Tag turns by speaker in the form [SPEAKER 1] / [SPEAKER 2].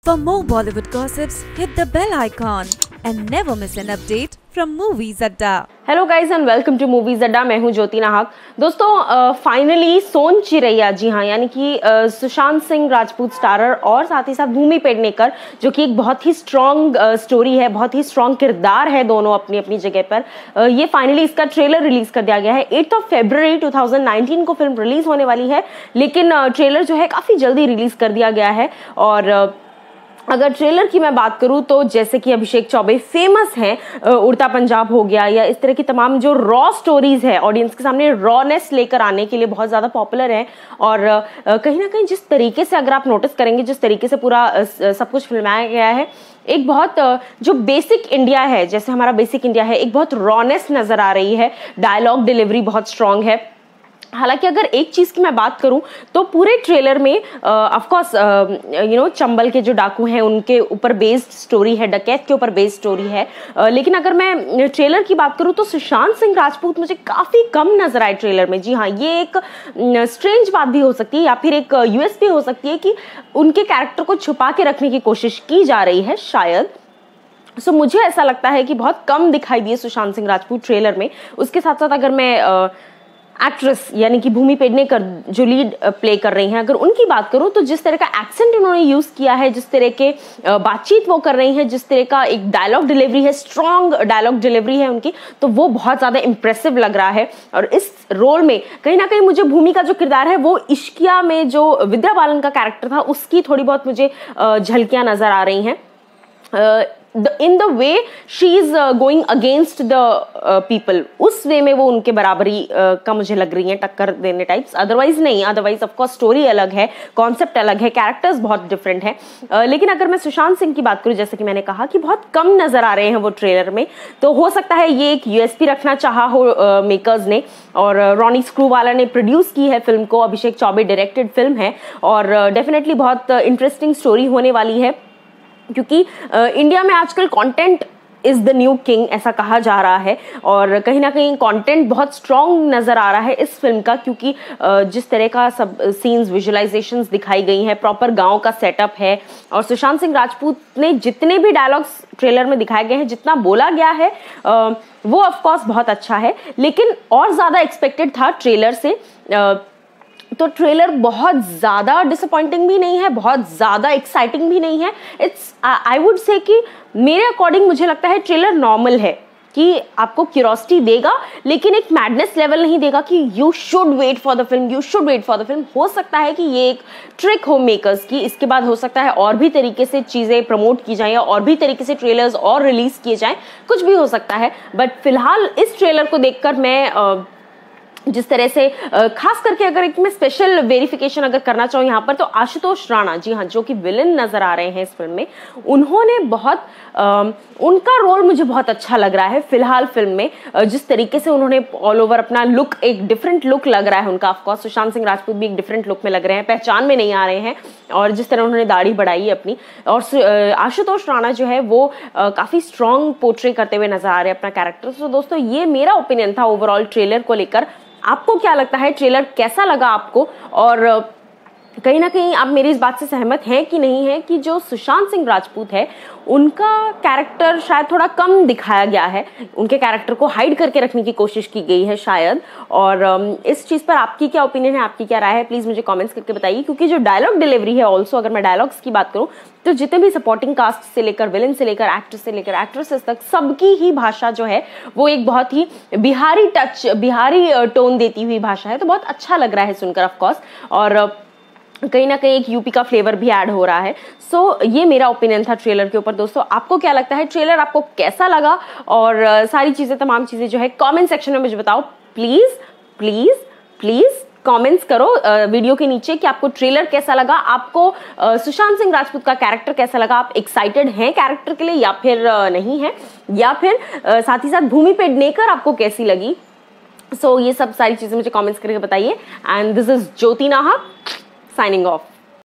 [SPEAKER 1] For more Bollywood gossips, hit the bell icon and never miss an update from Movies Adda.
[SPEAKER 2] Hello guys and welcome to Movies Adda. मैं हूं ज्योति नाहक। दोस्तों finally सोन चिरैया, जी हाँ, यानी कि Sushant Singh Rajput starrer और साथ ही साथ भूमि पेडनेकर, जो कि एक बहुत ही स्ट्रॉन्ग स्टोरी है, बहुत ही स्ट्रॉन्ग किरदार है दोनों अपनी अपनी जगह पर। ये फाइनली इसका ट्रेलर रिलीज कर दिया गया है। 8 फरवरी 2019 को फिल्म रिलीज होने वाली है, लेकिन ट्रेलर जो है काफ़ी जल्दी रिलीज कर दिया गया है। और अगर ट्रेलर की मैं बात करूं तो जैसे कि अभिषेक चौबे फेमस हैं, उड़ता पंजाब हो गया या इस तरह की तमाम जो रॉ स्टोरीज है, ऑडियंस के सामने रॉनेस लेकर आने के लिए बहुत ज़्यादा पॉपुलर है। और कहीं ना कहीं जिस तरीके से अगर आप नोटिस करेंगे, जिस तरीके से पूरा सब कुछ फिल्माया गया है, एक बहुत जो बेसिक इंडिया है, जैसे हमारा बेसिक इंडिया है, एक बहुत रॉनेस नज़र आ रही है। डायलॉग डिलीवरी बहुत स्ट्रांग है। हालांकि अगर एक चीज़ की मैं बात करूं तो पूरे ट्रेलर में ऑफ कोर्स चंबल के जो डाकू हैं उनके ऊपर बेस्ड स्टोरी है, डकैत के ऊपर बेस्ड स्टोरी है। लेकिन अगर मैं ट्रेलर की बात करूं तो सुशांत सिंह राजपूत मुझे काफ़ी कम नजर आए ट्रेलर में। जी हाँ, ये एक स्ट्रेंज बात भी हो सकती है या फिर एक यूएसपी हो सकती है कि उनके कैरेक्टर को छुपा के रखने की कोशिश की जा रही है शायद। सो मुझे ऐसा लगता है कि बहुत कम दिखाई दिए सुशांत सिंह राजपूत ट्रेलर में। उसके साथ साथ अगर मैं एक्ट्रेस यानी कि भूमि पेडनेकर जो लीड प्ले कर रही हैं, अगर उनकी बात करूं तो जिस तरह का एक्सेंट उन्होंने यूज़ किया है, जिस तरह के बातचीत वो कर रही हैं, जिस तरह का एक डायलॉग डिलीवरी है, स्ट्रॉन्ग डायलॉग डिलीवरी है उनकी, तो वो बहुत ज़्यादा इंप्रेसिव लग रहा है। और इस रोल में कहीं ना कहीं मुझे भूमि का जो किरदार है, वो इश्किया में जो विद्या बालन का कैरेक्टर था, उसकी थोड़ी बहुत मुझे झलकियाँ नज़र आ रही हैं। in the way she is going against the people, उस वे में वो उनके बराबरी का मुझे लग रही है, टक्कर देने टाइप्स। अदरवाइज नहीं, अदरवाइज ऑफ कोर्स स्टोरी अलग है, कॉन्सेप्ट अलग है, कैरेक्टर्स बहुत डिफरेंट हैं। लेकिन अगर मैं सुशांत सिंह की बात करूं, जैसे कि मैंने कहा कि बहुत कम नजर आ रहे हैं वो ट्रेलर में, तो हो सकता है ये एक यूएसपी रखना चाहा हो मेकर्स ने। और रॉनी स्क्रूवाला ने प्रोड्यूस की है फिल्म को, अभिषेक चौबे डायरेक्टेड फिल्म है और डेफिनेटली बहुत इंटरेस्टिंग स्टोरी होने वाली है, क्योंकि इंडिया में आजकल content is the new king ऐसा कहा जा रहा है। और कहीं ना कहीं कंटेंट बहुत स्ट्रॉन्ग नज़र आ रहा है इस फिल्म का, क्योंकि जिस तरह का सब सीन्स विजुअलाइजेशंस दिखाई गई हैं, प्रॉपर गांव का सेटअप है। और सुशांत सिंह राजपूत ने जितने भी डायलॉग्स ट्रेलर में दिखाए गए हैं, जितना बोला गया है, वो ऑफकोर्स बहुत अच्छा है। लेकिन और ज़्यादा एक्सपेक्टेड था ट्रेलर से। तो ट्रेलर बहुत ज़्यादा डिसअपॉइंटिंग भी नहीं है, बहुत ज़्यादा एक्साइटिंग भी नहीं है। इट्स आई वुड से कि मेरे अकॉर्डिंग मुझे लगता है ट्रेलर नॉर्मल है, कि आपको क्यूरोसिटी देगा लेकिन एक मैडनेस लेवल नहीं देगा कि you should wait for the film, you should wait for the film. हो सकता है कि ये एक ट्रिक हो मेकर्स की, इसके बाद हो सकता है और भी तरीके से चीज़ें प्रमोट की जाएं या और भी तरीके से ट्रेलर्स और रिलीज़ किए जाएं, कुछ भी हो सकता है। बट फिलहाल इस ट्रेलर को देखकर मैं जिस तरह से खास करके अगर एक मैं स्पेशल वेरिफिकेशन अगर करना चाहूँ यहाँ पर, तो आशुतोष राणा, जी हाँ, जो कि विलन नज़र आ रहे हैं इस फिल्म में, उन्होंने बहुत उनका रोल मुझे बहुत अच्छा लग रहा है फिलहाल फिल्म में। जिस तरीके से उन्होंने ऑल ओवर अपना लुक, एक डिफरेंट लुक लग रहा है उनका। ऑफकोर्स सुशांत सिंह राजपूत भी एक डिफरेंट लुक में लग रहे हैं, पहचान में नहीं आ रहे हैं। और जिस तरह उन्होंने दाढ़ी बढ़ाई है अपनी, और आशुतोष राणा जो है वो काफ़ी स्ट्रॉन्ग पोर्ट्रे करते हुए नजर आ रहे हैं अपना कैरेक्टर। तो दोस्तों ये मेरा ओपिनियन था ओवरऑल ट्रेलर को लेकर। आपको क्या लगता है, ट्रेलर कैसा लगा आपको? और कहीं ना कहीं आप मेरी इस बात से सहमत हैं कि नहीं है कि जो सुशांत सिंह राजपूत है, उनका कैरेक्टर शायद थोड़ा कम दिखाया गया है, उनके कैरेक्टर को हाइड करके रखने की कोशिश की गई है शायद। और इस चीज़ पर आपकी क्या ओपिनियन है, आपकी क्या राय है, प्लीज़ मुझे कमेंट्स करके बताइए। क्योंकि जो डायलॉग डिलीवरी है ऑल्सो, अगर मैं डायलॉग्स की बात करूँ तो जितने भी सपोर्टिंग कास्ट से लेकर विलन से लेकर एक्टर से लेकर एक्ट्रेसेस तक, सबकी ही भाषा जो है वो एक बहुत ही बिहारी टच, बिहारी टोन देती हुई भाषा है। तो बहुत अच्छा लग रहा है सुनकर ऑफकोर्स। और कहीं ना कहीं एक यूपी का फ्लेवर भी ऐड हो रहा है। सो ये मेरा ओपिनियन था ट्रेलर के ऊपर। दोस्तों आपको क्या लगता है, ट्रेलर आपको कैसा लगा? और सारी चीज़ें, तमाम चीज़ें जो है कमेंट सेक्शन में मुझे बताओ प्लीज़ प्लीज़ प्लीज़। कमेंट्स करो वीडियो के नीचे कि आपको ट्रेलर कैसा लगा, आपको सुशांत सिंह राजपूत का कैरेक्टर कैसा लगा, आप एक्साइटेड हैं कैरेक्टर के लिए या फिर नहीं है, या फिर साथ ही साथ भूमि पेडनेकर आपको कैसी लगी। सो ये सब सारी चीज़ें मुझे कमेंट्स करके बताइए। एंड दिस इज ज्योति नाहक signing off.